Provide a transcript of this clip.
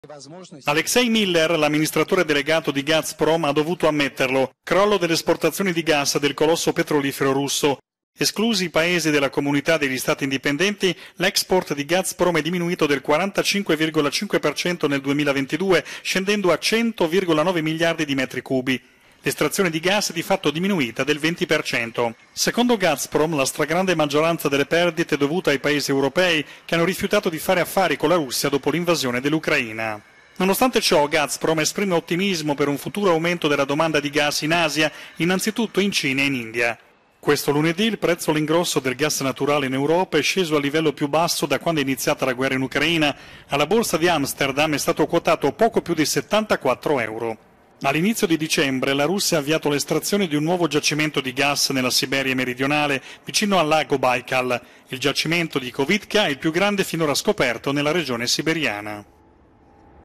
Alexei Miller, l'amministratore delegato di Gazprom, ha dovuto ammetterlo. Crollo delle esportazioni di gas del colosso petrolifero russo. Esclusi i paesi della comunità degli stati indipendenti, l'export di Gazprom è diminuito del 45,5% nel 2022, scendendo a 100,9 miliardi di metri cubi. L'estrazione di gas è di fatto diminuita del 20%. Secondo Gazprom, la stragrande maggioranza delle perdite è dovuta ai paesi europei che hanno rifiutato di fare affari con la Russia dopo l'invasione dell'Ucraina. Nonostante ciò, Gazprom esprime ottimismo per un futuro aumento della domanda di gas in Asia, innanzitutto in Cina e in India. Questo lunedì il prezzo all'ingrosso del gas naturale in Europa è sceso al livello più basso da quando è iniziata la guerra in Ucraina. Alla borsa di Amsterdam è stato quotato poco più di 74 euro. All'inizio di dicembre la Russia ha avviato l'estrazione di un nuovo giacimento di gas nella Siberia meridionale, vicino al lago Baikal. Il giacimento di Kovitka è il più grande finora scoperto nella regione siberiana.